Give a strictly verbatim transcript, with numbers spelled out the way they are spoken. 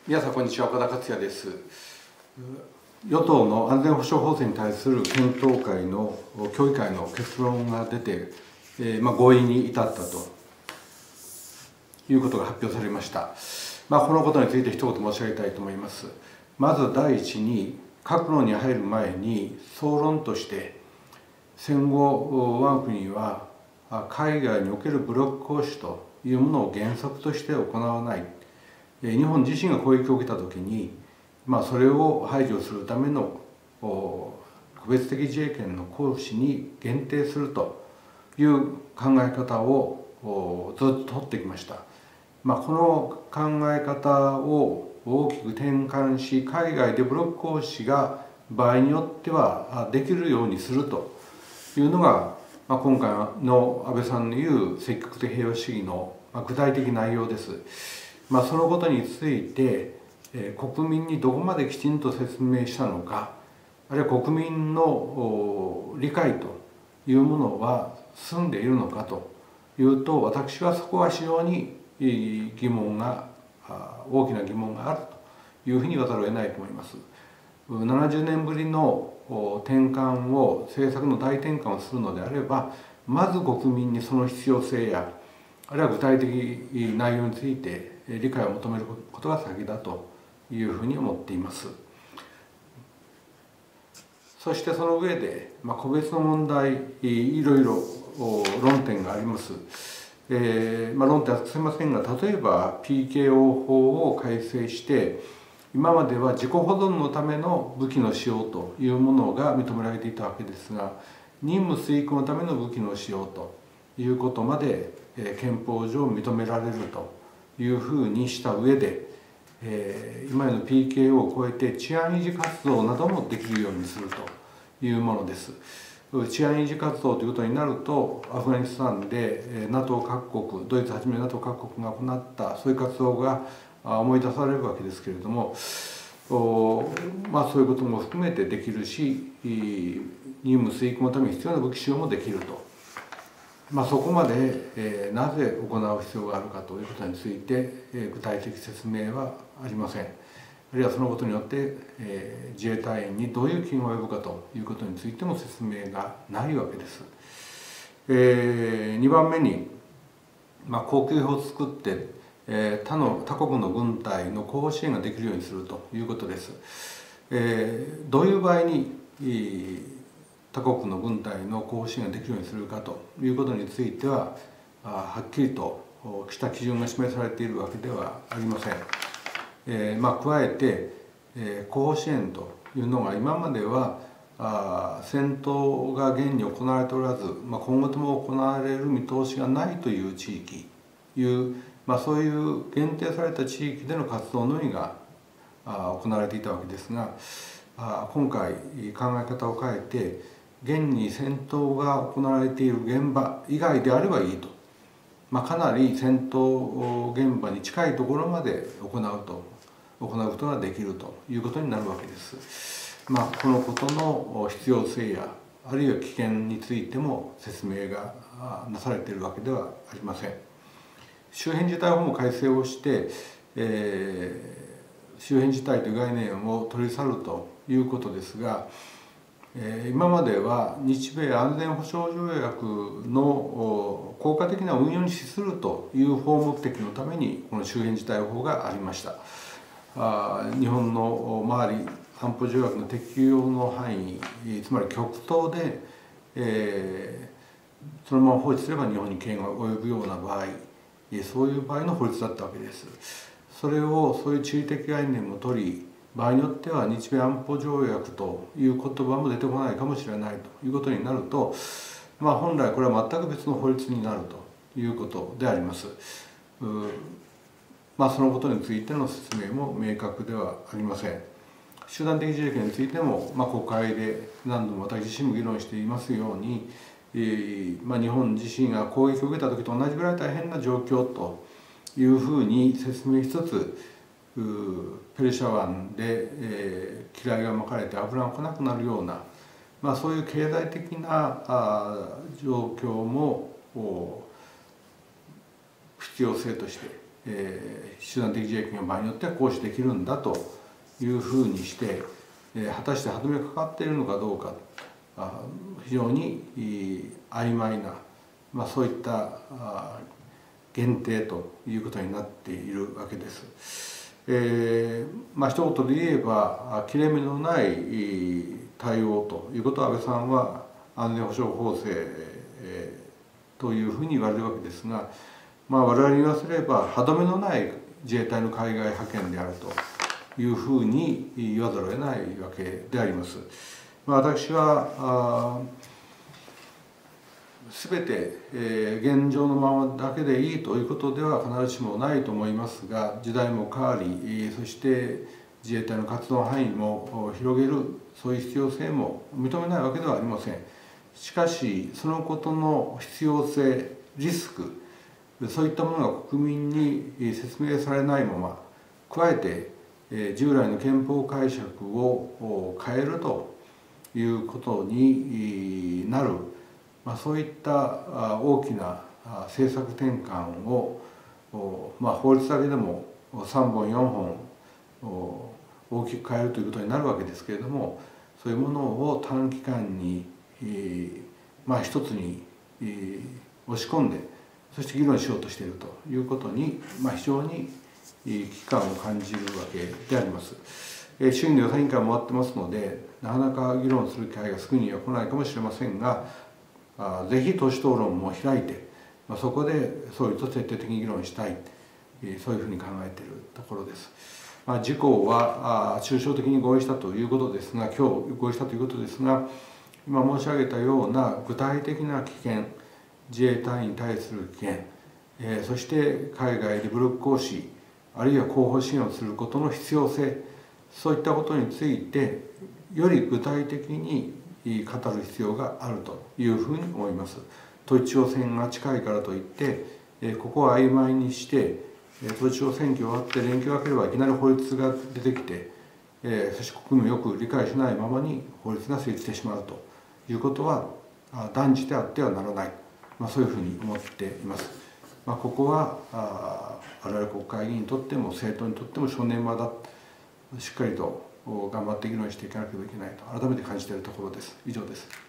皆さんこんにちは、岡田克也です。与党の安全保障法制に対する検討会の協議会の結論が出て、えーまあ、合意に至ったということが発表されました。まあ、このことについて一言申し上げたいと思います。まず第一に、各論に入る前に総論として、戦後我が国は海外における武力行使というものを原則として行わない。日本自身が攻撃を受けたときに、まあ、それを排除するための個別的自衛権の行使に限定するという考え方をずっと取ってきました。まあ、この考え方を大きく転換し、海外で武力行使が場合によってはできるようにするというのが、まあ、今回の安倍さんの言う積極的平和主義の具体的内容です。まあ、そのことについて、えー、国民にどこまできちんと説明したのか、あるいは国民の理解というものは済んでいるのかというと、私はそこは非常に疑問が大きな疑問があるというふうに言わざるを得ないと思います。ななじゅうねんぶりの転換を、政策の大転換をするのであれば、まず国民にその必要性や、あるいは具体的内容について理解を求めることが先だというふうに思っています。そしてその上で、まあ、個別の問題いろいろ論点があります。えーまあ、論点はすみませんが、例えば ピーケーオー 法を改正して今までは自己保存のための武器の使用というものが認められていたわけですが、任務遂行のための武器の使用ということまで憲法上認められるというふうにした上で、えー、今の ピーケーオー を超えて治安維持活動などもできるようにするというものです。治安維持活動ということになると、アフガニスタンで ナトー 各国、ドイツはじめ ナトー 各国が行ったそういう活動が思い出されるわけですけれども、まあ、そういうことも含めてできるし、任務遂行のために必要な武器使用もできると。まあ、そこまで、えー、なぜ行う必要があるかということについて、えー、具体的説明はありません。あるいはそのことによって、えー、自衛隊員にどういう危険が及ぶかということについても説明がないわけです。えー、にばんめに、まあ、航空法を作って、えー、他の他国の軍隊の後方支援ができるようにするということです。えー、どういう場合に、えー他国の軍隊の後方支援ができるようにするかということについては、はっきりとした基準が示されているわけではありません。えーまあ、加えて、えー、後方支援というのが今まではあ戦闘が現に行われておらず、まあ、今後とも行われる見通しがないという地域いう、まあ、そういう限定された地域での活動のみがあ行われていたわけですが、あ今回考え方を変えて、現に戦闘が行われている現場以外であればいいと、まあ、かなり戦闘現場に近いところまで行うと行うことができるということになるわけです。まあ、このことの必要性やあるいは危険についても説明がなされているわけではありません。周辺事態法も改正をして、えー、周辺事態という概念を取り去るということですが、今までは日米安全保障条約の効果的な運用に資するという法目的のためにこの周辺事態法がありました。日本の周り安保条約の適用の範囲、つまり極東で、えー、そのまま放置すれば日本に危険が及ぶような場合、そういう場合の法律だったわけです。それをそういう地理的概念も取り、場合によっては日米安保条約という言葉も出てこないかもしれないということになると、まあ、本来これは全く別の法律になるということであります。まあ、そのことについての説明も明確ではありません。集団的自衛権についても、まあ、国会で何度も私自身も議論していますように、えーまあ、日本自身が攻撃を受けた時と同じぐらい大変な状況というふうに説明しつつ、ペルシャ湾で、えー、機雷がまかれて油が来なくなるような、まあ、そういう経済的なあ状況も必要性としてえー、集団的自衛権が場合によっては行使できるんだというふうにして、えー、果たして歯止めがかかっているのかどうか、あ非常に曖昧な、まあ、そういったあ限定ということになっているわけです。えーまあ一言で言えば切れ目のない対応ということを安倍さんは安全保障法制、えー、というふうに言われるわけですが、まあ、我々に言わせれば歯止めのない自衛隊の海外派遣であるというふうに言わざるを得ないわけであります。まあ、私は全て、えー、現状のままだけでいいということでは必ずしもないと思いますが、時代も変わり、そして自衛隊の活動範囲も広げる、そういう必要性も認めないわけではありません。しかしそのことの必要性、リスク、そういったものが国民に説明されないまま、加えて従来の憲法解釈を変えるということになる、まあ、そういった大きな政策転換を、まあ、法律だけでもさんぼんよんほん大きく変えるということになるわけですけれども、そういうものを短期間に、まあ、一つに押し込んで、そして議論しようとしているということに、まあ、非常に危機感を感じるわけであります。衆議院の予算委員会も終わってますので、なかなか議論する機会がすぐには来ないかもしれませんが、ぜひ党首討論も開いて、まあ、そこで総理と徹底的に議論したい、そういうふうに考えているところです。まあ、自公は抽象的に合意したということですが、今日合意したということですが、今申し上げたような具体的な危険、自衛隊に対する危険、えー、そして海外で武力行使、あるいは後方支援をすることの必要性、そういったことについてより具体的に語る必要があるというふうに思います。統一地方選が近いからといって、えー、ここを曖昧にして、統一地方選挙が終わって連休が明ければいきなり法律が出てきて、えー、そして国民もよく理解しないままに法律が成立してしまうということは断じてあってはならない。まあ、そういうふうに思っています。まあ、ここはあ我々国会議員にとっても政党にとっても正念場だ、しっかりと頑張って議論していかなければいけないと改めて感じているところです。以上です。